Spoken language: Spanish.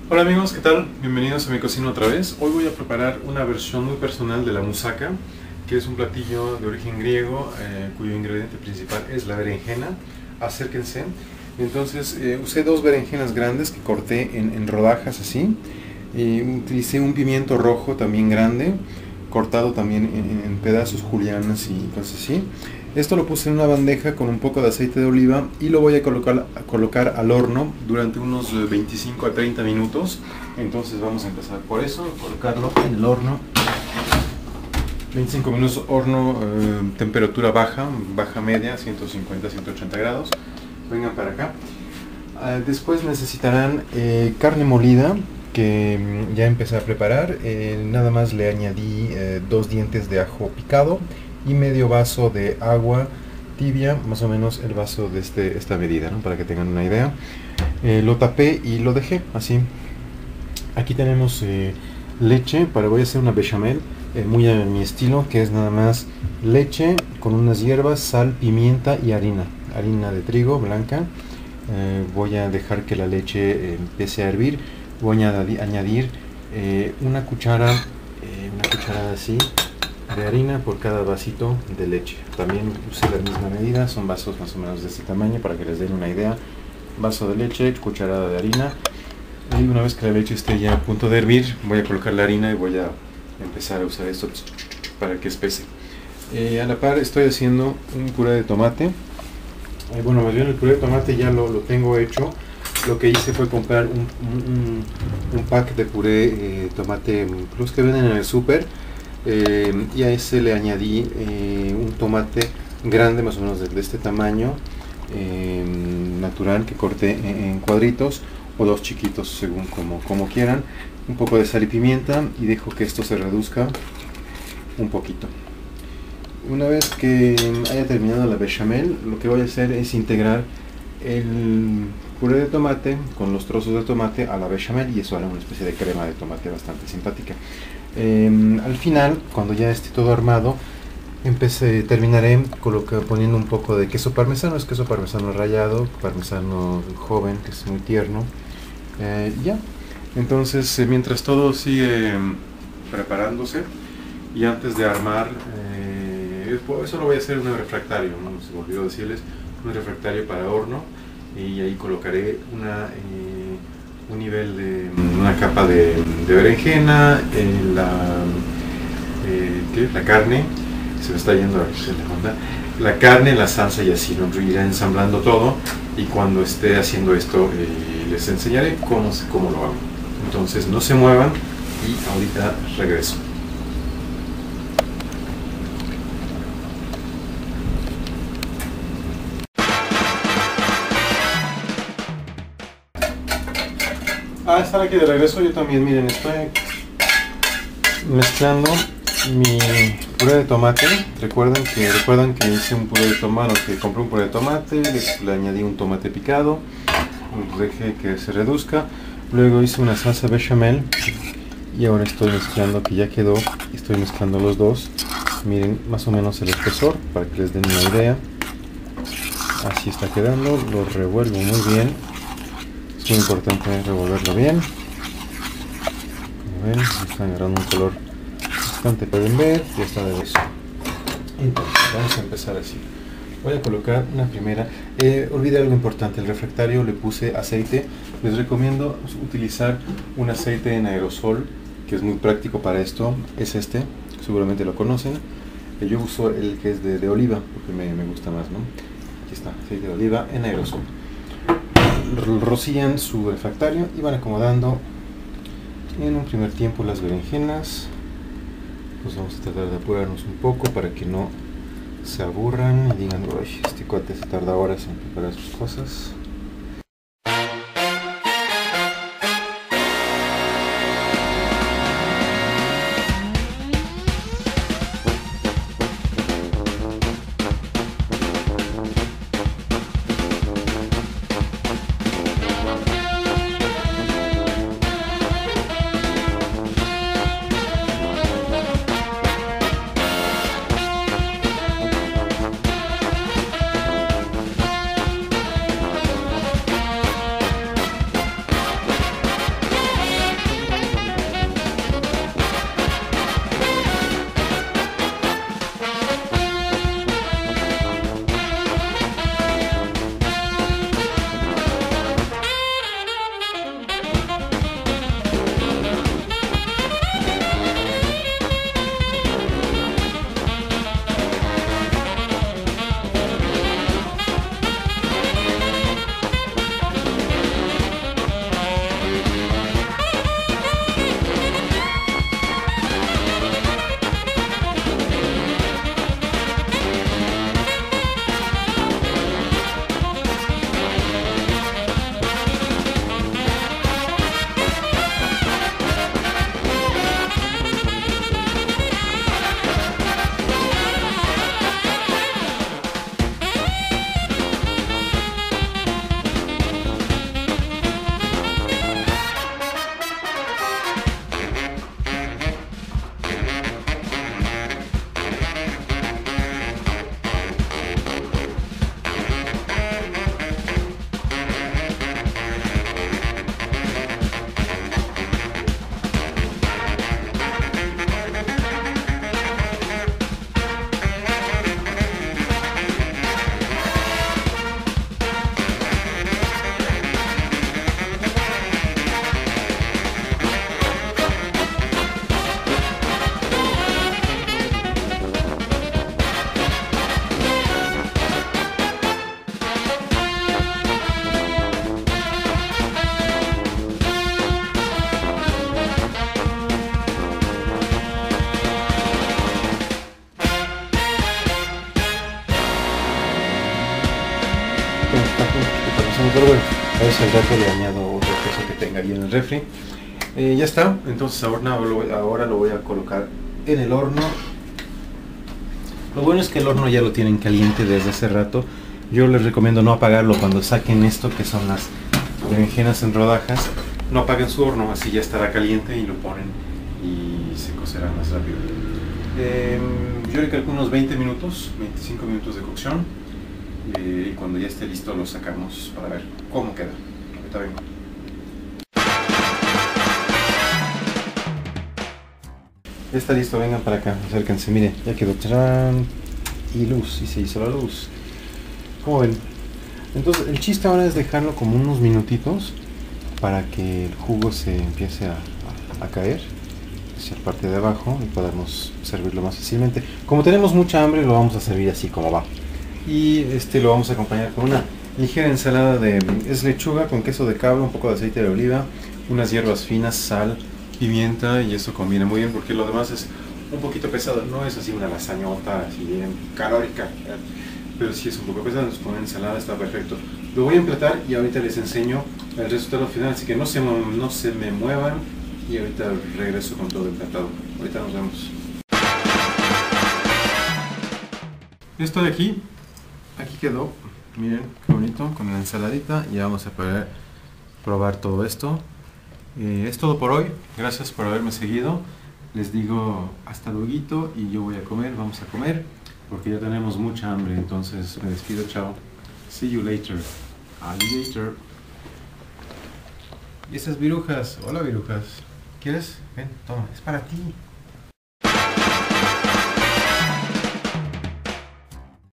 Hola amigos, ¿qué tal? Bienvenidos a mi cocina otra vez. Hoy voy a preparar una versión muy personal de la moussaka, que es un platillo de origen griego, cuyo ingrediente principal es la berenjena. Acérquense. Entonces usé dos berenjenas grandes que corté en rodajas así. Utilicé un pimiento rojo también grande, cortado también en pedazos julianas y cosas así. Esto lo puse en una bandeja con un poco de aceite de oliva y lo voy a colocar al horno durante unos 25 a 30 minutos. Entonces vamos a empezar por eso, colocarlo en el horno. 25 minutos, horno, temperatura baja media, 150-180 grados. Vengan para acá. Después necesitarán carne molida, que ya empecé a preparar. Nada más le añadí 2 dientes de ajo picado y medio vaso de agua tibia, más o menos el vaso de esta medida, ¿no? Para que tengan una idea. Lo tapé y lo dejé así. Aquí tenemos leche. Voy a hacer una bechamel muy a mi estilo, que es nada más leche con unas hierbas, sal, pimienta y harina de trigo blanca. Voy a dejar que la leche empiece a hervir. Voy a añadir una cucharada así de harina por cada vasito de leche. También usé la misma medida, son vasos más o menos de este tamaño para que les den una idea. Vaso de leche, cucharada de harina. Y una vez que la leche esté ya a punto de hervir, voy a colocar la harina y voy a empezar a usar esto para que espese. A la par estoy haciendo un puré de tomate. Bueno, más bien el puré de tomate ya lo tengo hecho. Lo que hice fue comprar un pack de puré de tomate, los que venden en el súper, y a ese le añadí un tomate grande, más o menos de este tamaño, natural, que corté en cuadritos, o 2 chiquitos según como quieran. Un poco de sal y pimienta, y dejo que esto se reduzca un poquito. Una vez que haya terminado la bechamel, lo que voy a hacer es integrar el puré de tomate con los trozos de tomate a la bechamel, y eso hará una especie de crema de tomate bastante simpática. Al final, cuando ya esté todo armado, terminaré poniendo un poco de queso parmesano. Es queso parmesano rallado, parmesano joven, que es muy tierno. Ya, entonces mientras todo sigue preparándose, y antes de armar, eso lo voy a hacer en un refractario, ¿no? Se me olvidó decirles, un refractario para horno, y ahí colocaré un nivel de una capa de berenjena, la carne, se me está yendo la carne, la salsa, y así lo iré ensamblando todo. Y cuando esté haciendo esto, les enseñaré cómo lo hago. Entonces no se muevan y ahorita regreso. Estar aquí de regreso. Yo también, miren, estoy mezclando mi puré de tomate. Recuerdan que hice un puré de tomate, que compré un puré de tomate, le añadí un tomate picado, dejé que se reduzca, luego hice una salsa bechamel, y ahora estoy mezclando, que ya quedó, estoy mezclando los dos. Miren más o menos el espesor para que les den una idea. Así está quedando. Lo revuelvo muy bien. Es muy importante revolverlo bien. Como ven, está agarrando un color bastante, pueden ver, ya está de beso. Entonces, vamos a empezar así. Voy a colocar una primera. Olvidé algo importante, el refractario le puse aceite. Les recomiendo utilizar un aceite en aerosol, que es muy práctico para esto. Es este, seguramente lo conocen. Yo uso el que es de oliva, porque me gusta más, ¿no? Aquí está, aceite de oliva en aerosol. Rocían su refractario y van acomodando en un primer tiempo las berenjenas. Pues vamos a tratar de apurarnos un poco para que no se aburran y digan: uy, este cuate se tarda horas en preparar sus cosas. un poquito pasando, pero bueno, a ver si al rato le añado otra cosa que tenga ahí en el refri. Ya está, entonces ahora lo voy a colocar en el horno. Lo bueno es que el horno ya lo tienen caliente desde hace rato. Yo les recomiendo no apagarlo cuando saquen esto, que son las berenjenas en rodajas. No apaguen su horno, así ya estará caliente y lo ponen y se cocerá más rápido. Yo le calculo unos 20 minutos, 25 minutos de cocción. Y cuando ya esté listo lo sacamos para ver cómo queda. Ahorita vengo. Ya está listo, vengan para acá, acérquense, miren, ya quedó. ¡Tarán! Y luz, y se hizo la luz. ¿Cómo ven? Entonces el chiste ahora es dejarlo como unos minutitos para que el jugo se empiece a caer hacia la parte de abajo y podamos servirlo más fácilmente. Como tenemos mucha hambre, lo vamos a servir así como va. Y lo vamos a acompañar con una ligera ensalada es lechuga con queso de cabra, un poco de aceite de oliva, unas hierbas finas, sal, pimienta, y eso conviene muy bien porque lo demás es un poquito pesado. No es así una lasañota así bien calórica, pero sí es un poco pesado. Entonces con una ensalada está perfecto. Lo voy a emplatar y ahorita les enseño el resultado final, así que no se me muevan y ahorita regreso con todo emplatado. Ahorita nos vemos. Esto de aquí quedó, miren qué bonito con la ensaladita. Ya vamos a poder probar todo esto. Es todo por hoy, gracias por haberme seguido. Les digo hasta luego y yo voy a comer, vamos a comer porque ya tenemos mucha hambre. Entonces me despido, chao. See you later. Alligator. Y estas virujas, hola virujas, ¿quieres? Ven, toma, es para ti.